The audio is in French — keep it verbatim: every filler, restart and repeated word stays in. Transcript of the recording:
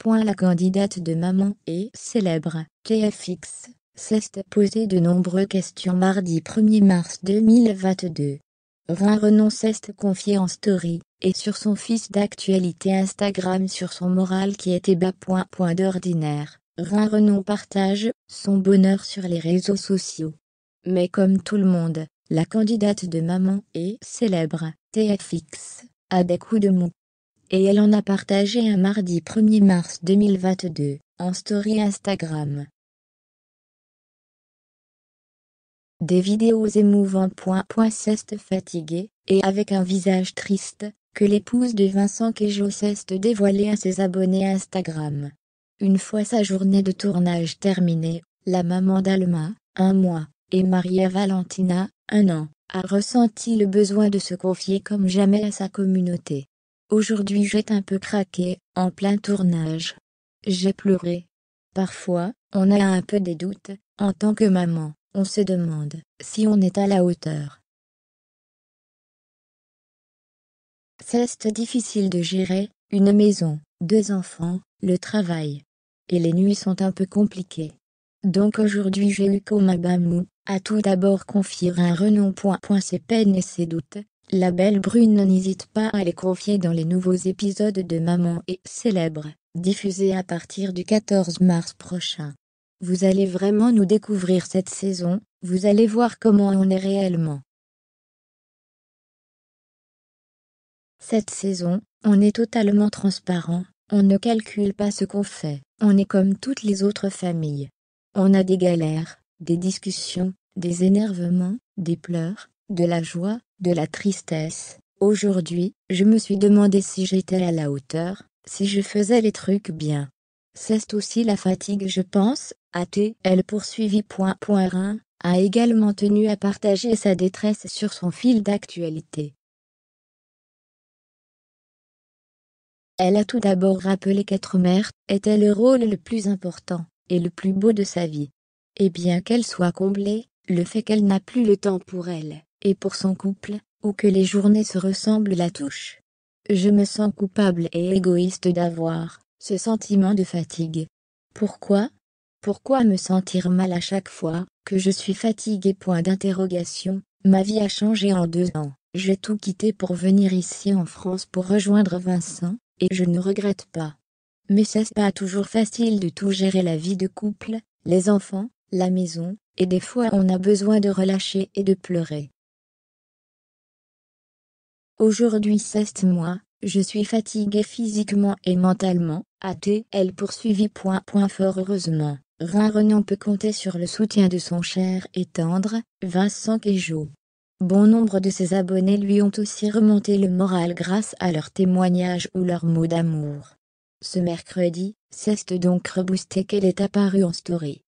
La candidate de Maman est célèbre. T F X s'est posé de nombreuses questions mardi premier mars deux mille vingt-deux. Rhin Renon s'est confié en story, et sur son fil d'actualité Instagram sur son moral qui était bas. D'ordinaire, Rhin Renon partage son bonheur sur les réseaux sociaux. Mais comme tout le monde, la candidate de Maman est célèbre. T F X a des coups de mou. Et elle en a partagé un mardi premier mars deux mille vingt-deux, en story Instagram. Des vidéos émouvantes. C'est fatiguée, et avec un visage triste, que l'épouse de Vincent Queijo s'est dévoilée à ses abonnés Instagram. Une fois sa journée de tournage terminée, la maman d'Alma, un mois, et Maria Valentina, un an, a ressenti le besoin de se confier comme jamais à sa communauté. Aujourd'hui j'ai un peu craqué, en plein tournage. J'ai pleuré. Parfois, on a un peu des doutes, en tant que maman, on se demande si on est à la hauteur. C'est difficile de gérer, une maison, deux enfants, le travail. Et les nuits sont un peu compliquées. Donc aujourd'hui j'ai eu comme un bamou, à tout d'abord confier un Renon. Ses peines et ses doutes. La belle brune n'hésite pas à les confier dans les nouveaux épisodes de Maman est célèbre, diffusés à partir du quatorze mars prochain. Vous allez vraiment nous découvrir cette saison, vous allez voir comment on est réellement. Cette saison, on est totalement transparent, on ne calcule pas ce qu'on fait, on est comme toutes les autres familles. On a des galères, des discussions, des énervements, des pleurs, de la joie, de la tristesse. Aujourd'hui, je me suis demandé si j'étais à la hauteur, si je faisais les trucs bien. C'est aussi la fatigue je pense, a-t-elle poursuivi. Rhin a également tenu à partager sa détresse sur son fil d'actualité. Elle a tout d'abord rappelé qu'être mère était le rôle le plus important, et le plus beau de sa vie. Et bien qu'elle soit comblée, le fait qu'elle n'a plus le temps pour elle, et pour son couple, ou que les journées se ressemblent la touche. Je me sens coupable et égoïste d'avoir ce sentiment de fatigue. Pourquoi ? Pourquoi me sentir mal à chaque fois que je suis fatiguée? Point d'interrogation. Ma vie a changé en deux ans. J'ai tout quitté pour venir ici en France pour rejoindre Vincent, et je ne regrette pas. Mais c'est pas toujours facile de tout gérer, la vie de couple, les enfants, la maison, et des fois on a besoin de relâcher et de pleurer. Aujourd'hui c'est moi, je suis fatiguée physiquement et mentalement, a-t-elle poursuivi. Fort heureusement, Rhin Renon peut compter sur le soutien de son cher et tendre, Vincent Queijo. Bon nombre de ses abonnés lui ont aussi remonté le moral grâce à leurs témoignages ou leurs mots d'amour. Ce mercredi, c'est donc reboosté qu'elle est apparue en story.